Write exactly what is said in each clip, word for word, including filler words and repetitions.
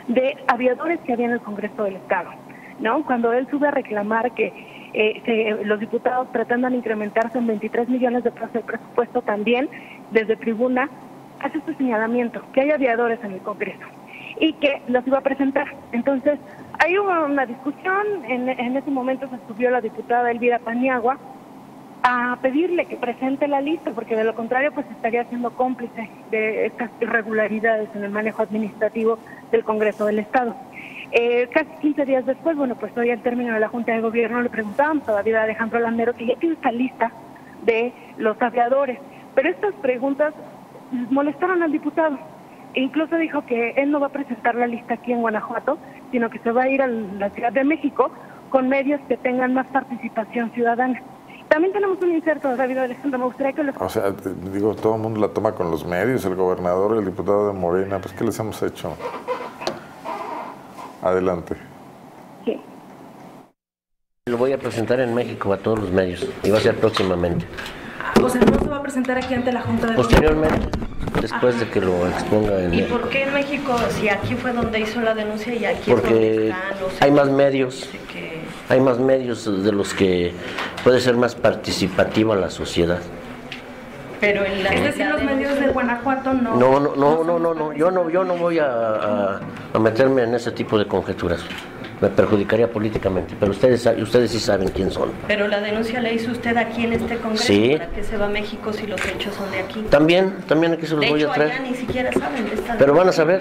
de aviadores que había en el Congreso del Estado, ¿no? Cuando él sube a reclamar que eh, se, los diputados pretendan incrementarse en veintitrés millones de pesos el presupuesto, también desde tribuna hace este señalamiento, que hay aviadores en el Congreso y que los iba a presentar. Entonces, hay hubo una discusión, en, en ese momento se subió la diputada Elvira Paniagua a pedirle que presente la lista, porque de lo contrario pues estaría siendo cómplice de estas irregularidades en el manejo administrativo del Congreso del Estado. Eh, casi quince días después, bueno, pues hoy al término de la Junta de Gobierno le preguntábamos todavía a Alejandro Landero que ya tiene esta lista de los aviadores, pero estas preguntas molestaron al diputado e incluso dijo que él no va a presentar la lista aquí en Guanajuato, sino que se va a ir a la Ciudad de México con medios que tengan más participación ciudadana. También tenemos un inserto, David Alejandro, me gustaría que lo... O sea, digo, todo el mundo la toma con los medios, el gobernador, el diputado de Morena, pues ¿qué les hemos hecho? Adelante. Sí. Lo voy a presentar en México a todos los medios, y va a ser próximamente. O sea, no se va a presentar aquí ante la Junta de Posteriormente, después ah. de que lo exponga en... ¿Y por qué en México, si aquí fue donde hizo la denuncia y aquí Porque es donde están, o sea, hay más medios, que... hay más medios de los que puede ser más participativa la sociedad. Pero en la, es decir, los medios de Guanajuato no... No, no, no, no, no, no, yo no, yo no voy a, a, a meterme en ese tipo de conjeturas. Me perjudicaría políticamente, pero ustedes ustedes sí saben quién son. Pero la denuncia la hizo usted aquí en este Congreso, sí. ¿Para qué se va a México si los hechos son de aquí? También, también aquí se los de voy hecho, a traer. allá ni siquiera saben de esta Pero van a saber.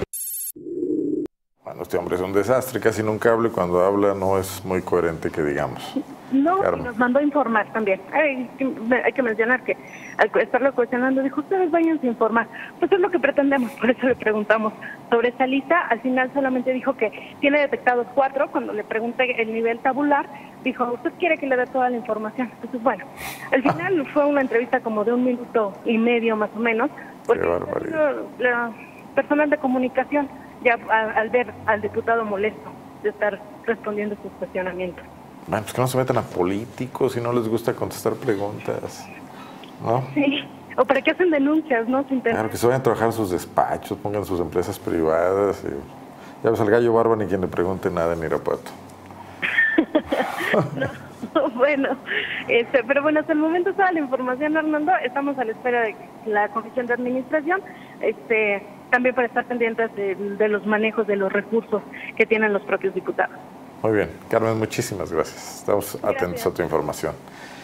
Bueno, este hombre es un desastre, casi nunca habla y cuando habla no es muy coherente que digamos. No, y nos mandó a informar también. Hay, hay que mencionar que al estarlo cuestionando dijo, ustedes váyanse a informar. Pues es lo que pretendemos, por eso le preguntamos sobre esta lista. Al final solamente dijo que tiene detectados cuatro. Cuando le pregunté el nivel tabular, dijo, ¿usted quiere que le dé toda la información? Entonces, bueno, al final fue una entrevista como de un minuto y medio más o menos, porque la personal de comunicación ya al ver al diputado molesto de estar respondiendo sus cuestionamientos. Bueno, pues que no se metan a políticos si no les gusta contestar preguntas, ¿no? Sí, o para qué hacen denuncias, ¿no? Sin claro, que se vayan a trabajar a sus despachos, pongan sus empresas privadas. Y ya ves al gallo barba ni quien le pregunte nada en Irapuato. no, no, bueno, este, pero bueno, hasta el momento toda la información, Hernando, estamos a la espera de la Comisión de Administración, este, también para estar pendientes de, de los manejos de los recursos que tienen los propios diputados. Muy bien, Carmen, muchísimas gracias. Estamos Gracias. atentos a tu información.